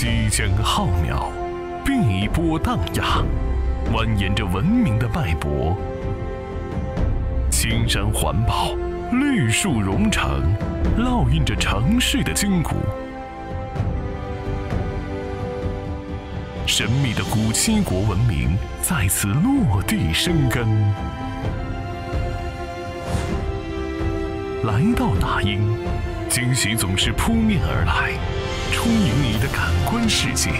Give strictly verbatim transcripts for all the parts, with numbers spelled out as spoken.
西江浩渺，碧波荡漾，蜿蜒着文明的脉搏。青山环抱，绿树融成，烙印着城市的筋骨。神秘的古七国文明在此落地生根。来到大英，惊喜总是扑面而来，充盈你的感官世界。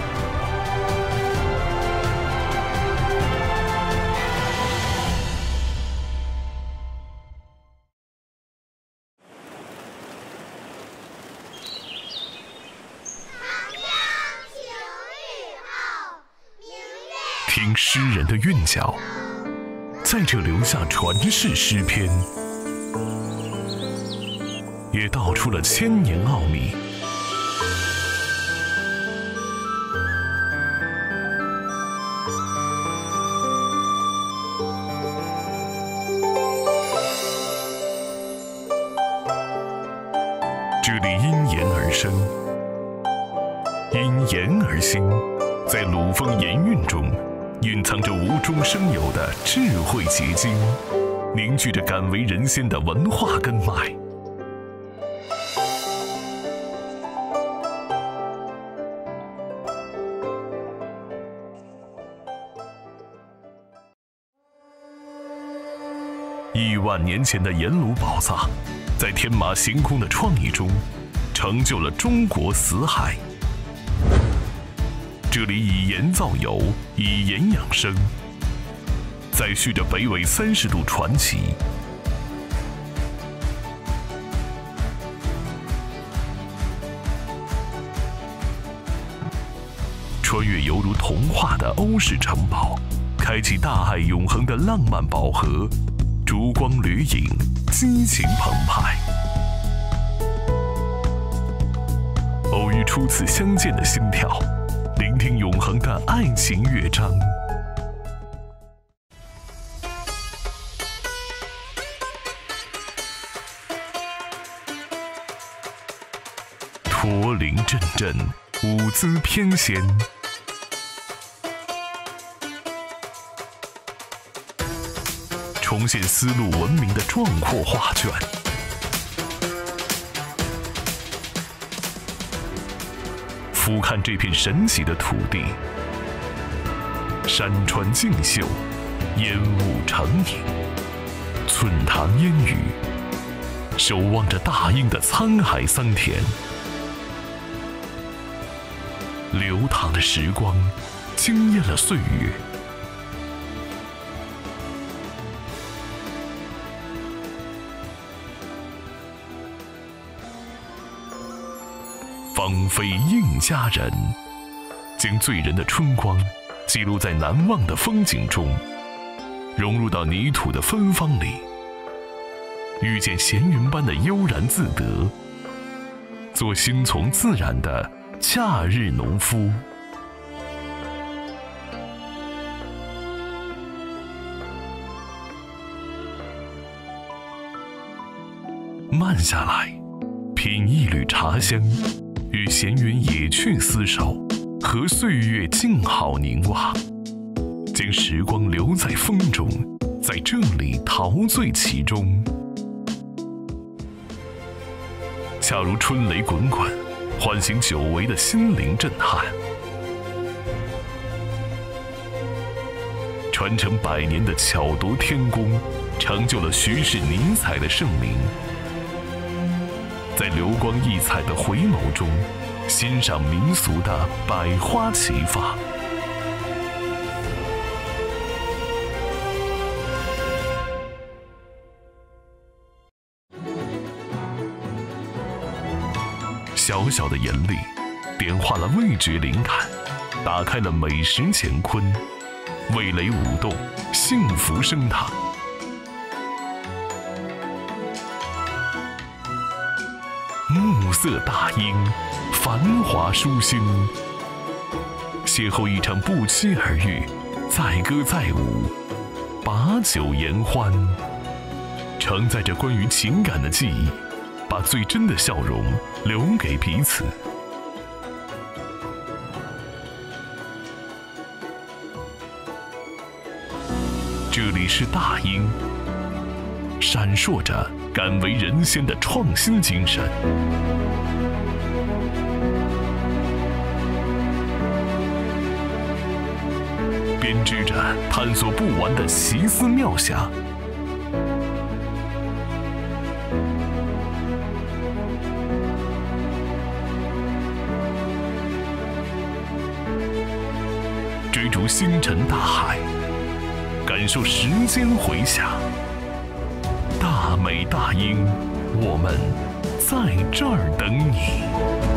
听诗人的韵脚，在这留下传世诗篇，也道出了千年奥秘。这里因言而生，因言而兴，在鲁风言韵中蕴藏着无中生有的智慧结晶，凝聚着敢为人先的文化根脉。亿万年前的盐炉宝藏，在天马行空的创意中，成就了中国死海。这里以盐造油，以盐养生，载叙着北纬三十度传奇。穿越犹如童话的欧式城堡，开启大爱永恒的浪漫宝盒，烛光掠影，激情澎湃。偶遇初次相见的心跳，聆听永恒的爱情乐章。驼铃阵阵，舞姿翩跹，重现丝路文明的壮阔画卷。俯瞰这片神奇的土地，山川竞秀，烟雾成影，寸塘烟雨，守望着大英的沧海桑田。流淌的时光，惊艳了岁月。芳菲应佳人，将醉人的春光记录在难忘的风景中，融入到泥土的芬芳里，遇见闲云般的悠然自得，做心从自然的夏日农夫。慢下来，品一缕茶香，与闲云野趣厮守，和岁月静好凝望，将时光留在风中，在这里陶醉其中。恰如春雷滚滚，唤醒久违的心灵震撼。传承百年的巧夺天工，成就了徐氏尼彩的盛名。在流光溢彩的回眸中，欣赏民俗的百花齐放。小小的盐粒，点化了味觉灵感，打开了美食乾坤，味蕾舞动，幸福升腾。暮色大英，繁华书兴，邂逅一场不期而遇，载歌载舞，把酒言欢，承载着关于情感的记忆，把最真的笑容留给彼此。 里是大英，闪烁着敢为人先的创新精神。编织着探索不完的奇思妙想。追逐星辰大海，感受时间回响。大美大英，我们在这儿等你。